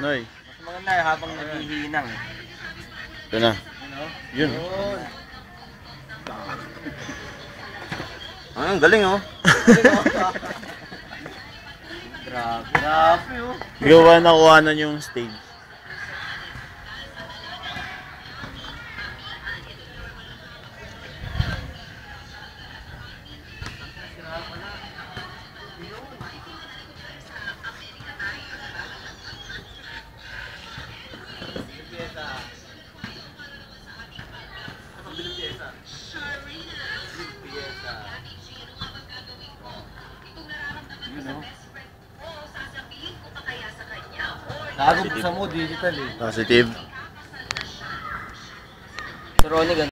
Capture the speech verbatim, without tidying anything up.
Noy. Mas maganda habang naghihinang. Ito na. Yun. Ah, ang galing oh. Grabe. Grabe oh. Gawa na kuhanan yung stage. Gago, buksan mo, digital eh. Positive. Si Ronnie,